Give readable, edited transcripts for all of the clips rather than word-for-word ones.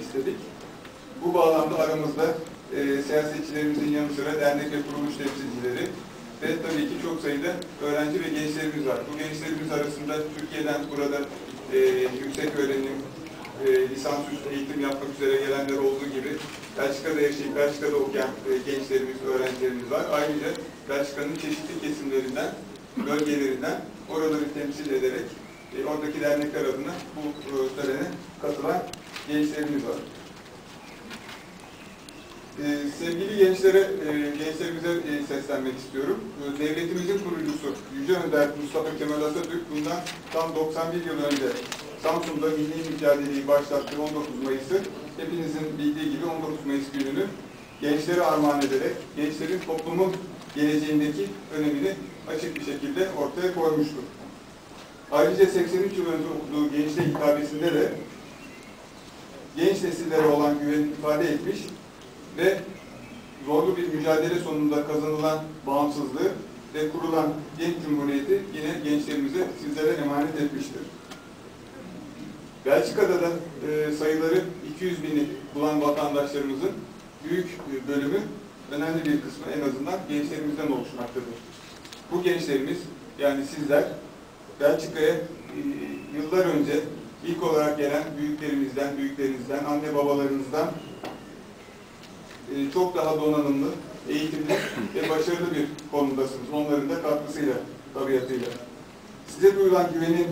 istedik. Bu bağlamda aramızda siyasetçilerimizin yanı sıra dernek ve kuruluş temsilcileri ve tabii ki çok sayıda öğrenci ve gençlerimiz var. Bu gençlerimiz arasında Türkiye'den burada yüksek öğrenim, lisansüstü eğitim yapmak üzere gelenler olduğu gibi Belçika'da yaşayıp Belçika'da okuyan gençlerimiz, öğrencilerimiz var. Ayrıca Belçika'nın çeşitli kesimlerinden, bölgelerinden oraları temsil ederek oradaki dernekler adına bu törene katılan gençlerimiz var. Sevgili gençlerimize seslenmek istiyorum. Devletimizin kurucusu Yüce Önder Mustafa Kemal Atatürk bundan tam 91 yıl önce Samsun'da milli mücadeleyi başlattığı 19 Mayıs'ı hepinizin bildiği gibi 19 Mayıs gününü gençlere armağan ederek gençlerin toplumun geleceğindeki önemini açık bir şekilde ortaya koymuştur. Ayrıca 83 yıl önce okuduğu gençlik hitabesinde de genç nesillere olan güveni ifade etmiş ve zorlu bir mücadele sonunda kazanılan bağımsızlığı ve kurulan genç cumhuriyeti yine gençlerimize, sizlere emanet etmiştir. Belçika'da da sayıları 200 bini bulan vatandaşlarımızın büyük bir bölümü, önemli bir kısmı en azından gençlerimizden oluşmaktadır. Bu gençlerimiz, yani sizler, Belçika'ya yıllar önce ilk olarak gelen büyüklerinizden, anne babalarınızdan çok daha donanımlı, eğitimli ve başarılı bir konumdasınız. Onların da katkısıyla, tabiatıyla. Size duyulan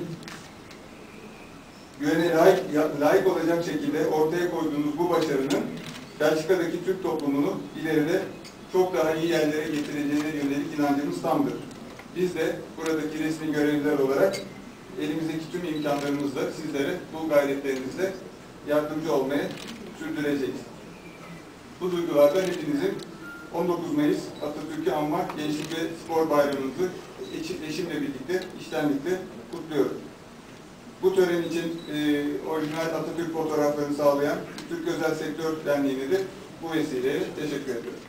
güvene layık olacak şekilde ortaya koyduğunuz bu başarının Belçika'daki Türk toplumunu ileride çok daha iyi yerlere getireceğine yönelik inancımız tamdır. Biz de buradaki resmi görevliler olarak elimizdeki tüm imkanlarımızla sizlere bu gayretlerinizle yardımcı olmaya sürdüreceğiz. Bu duygularda hepinizin 19 Mayıs Atatürk'ü anma Gençlik ve Spor Bayramımızı eşimle birlikte içtenlikle kutluyorum. Bu tören için orijinal Atatürk fotoğraflarını sağlayan Türk Özel Sektör Derneği'ne de bu vesileyle teşekkür ediyorum.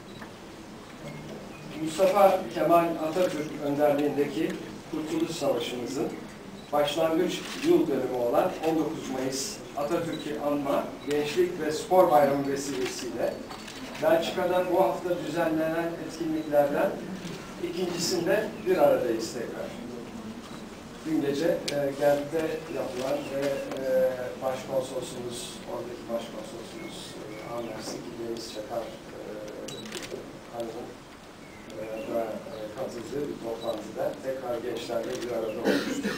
Mustafa Kemal Atatürk önderliğindeki Kurtuluş Savaşımızın başlangıç yıl dönümü olan 19 Mayıs Atatürk'ü anma Gençlik ve Spor Bayramı vesilesiyle Belçika'da bu hafta düzenlenen etkinliklerden ikincisinde bir aradayız tekrar. Dün gece Gent'te yapılan ve başkonsolosumuz, oradaki başkonsolosumuz Anlarsın ki Deniz Çakar katıldığı bir toplantıda tekrar gençlerle bir arada olmuştuk.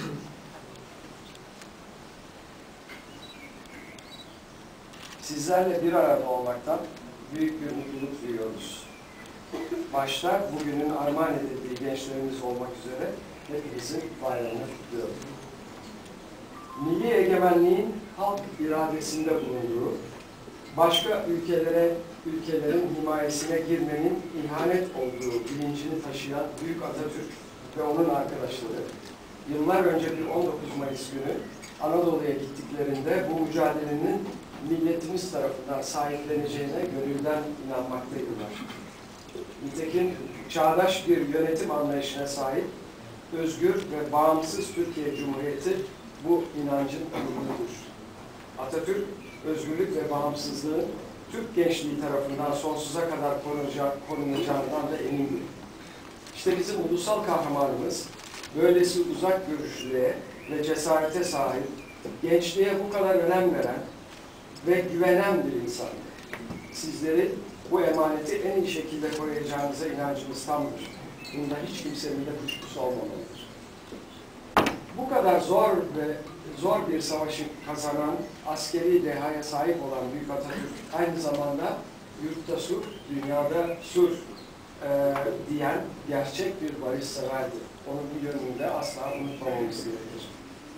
Sizlerle bir arada olmaktan büyük bir mutluluk duyuyoruz. Başta bugünün armağan edildiği gençlerimiz olmak üzere hepinizin bayramını kutluyorum. Milli egemenliğin halk iradesinde bulunduğu, başka ülkelerin himayesine girmenin ihanet olduğu bilincini taşıyan Büyük Atatürk ve onun arkadaşları, yıllar önce bir 19 Mayıs günü Anadolu'ya gittiklerinde bu mücadelenin milletimiz tarafından sahipleneceğine gönülden inanmaktaydılar. Nitekim çağdaş bir yönetim anlayışına sahip, özgür ve bağımsız Türkiye Cumhuriyeti bu inancın ürünüdür. Atatürk, özgürlük ve bağımsızlığın Türk gençliği tarafından sonsuza kadar korunacağından da emindir. İşte bizim ulusal kahramanımız, böylesi uzak görüşlüğe ve cesarete sahip, gençliğe bu kadar önem veren ve güvenen bir insandır. Sizleri bu emaneti en iyi şekilde koruyacağınıza inancımız tamdır. Bunda hiç kimsenin de kuşkusu olmamalıdır. Bu kadar zor bir savaşı kazanan, askeri dehaya sahip olan Büyük Atatürk aynı zamanda yurtta sulh, dünyada sulh diyen gerçek bir barışseverdir. Onun bu yönünü de asla unutmamamız gerekir.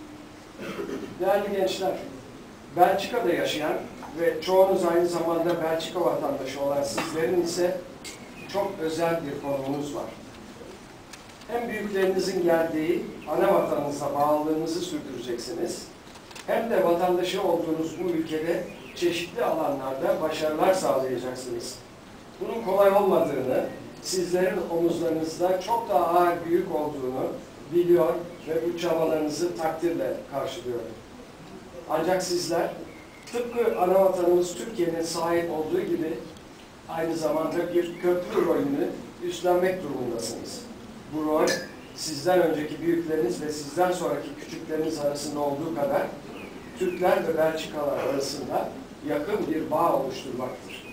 Değerli gençler, Belçika'da yaşayan ve çoğunuz aynı zamanda Belçika vatandaşı olan sizlerin ise çok özel bir konumunuz var. Hem büyüklerinizin geldiği ana vatanınıza bağlılığınızı sürdüreceksiniz, hem de vatandaşı olduğunuz bu ülkede çeşitli alanlarda başarılar sağlayacaksınız. Bunun kolay olmadığını, sizlerin omuzlarınızda çok daha ağır büyük olduğunu biliyor ve bu çabalarınızı takdirle karşılıyorum. Ancak sizler Tıpkı anavatanımız Türkiye'nin sahip olduğu gibi aynı zamanda bir köprü rolünü üstlenmek durumundasınız. Bu rol sizden önceki büyükleriniz ve sizden sonraki küçükleriniz arasında olduğu kadar Türkler ve Belçikalılar arasında yakın bir bağ oluşturmaktır.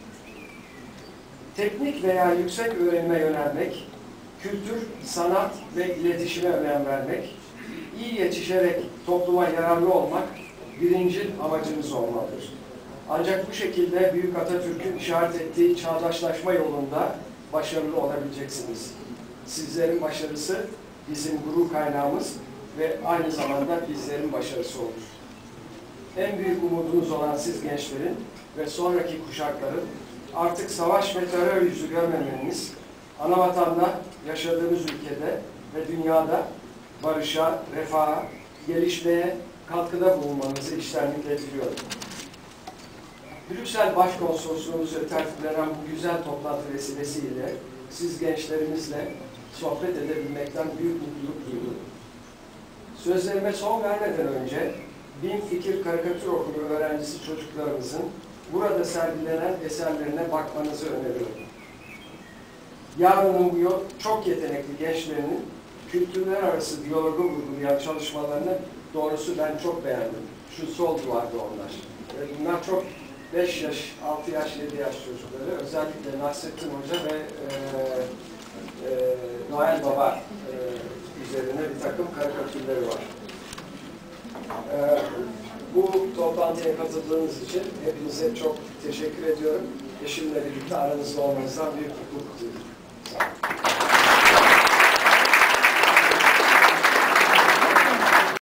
Teknik veya yüksek öğrenime yönelmek, kültür, sanat ve iletişime önem vermek, iyi yetişerek topluma yararlı olmak birincil amacımız olmalıdır. Ancak bu şekilde Büyük Atatürk'ün işaret ettiği çağdaşlaşma yolunda başarılı olabileceksiniz. Sizlerin başarısı bizim gurur kaynağımız ve aynı zamanda bizlerin başarısı olur. En büyük umudumuz olan siz gençlerin ve sonraki kuşakların artık savaş ve terör yüzü görmemeniz, anavatanla yaşadığımız ülkede ve dünyada barışa, refaha, gelişmeye katkıda bulunmanızı içtenlikle diliyorum. Brüksel Başkonsolosluğumuzu tertiplenen bu güzel toplantı vesilesiyle siz gençlerimizle sohbet edebilmekten büyük mutluluk duydum. Sözlerime son vermeden önce Bin Fikir Karikatür Okulu öğrencisi çocuklarımızın burada sergilenen eserlerine bakmanızı öneriyorum. Yarının bu yıl çok yetenekli gençlerinin kültürler arası diyalogu vurgulayan çalışmalarını doğrusu ben çok beğendim. Şu sol duvarda onlar. Bunlar çok 5 yaş, 6 yaş, 7 yaş çocukları. Özellikle Nasrettin Hoca ve Noel Baba üzerine bir takım karikatürleri var. Bu toplantıya katıldığınız için hepinize çok teşekkür ediyorum. Eşimle birlikte aranızda olmanızdan büyük mutluluk duyuyorum.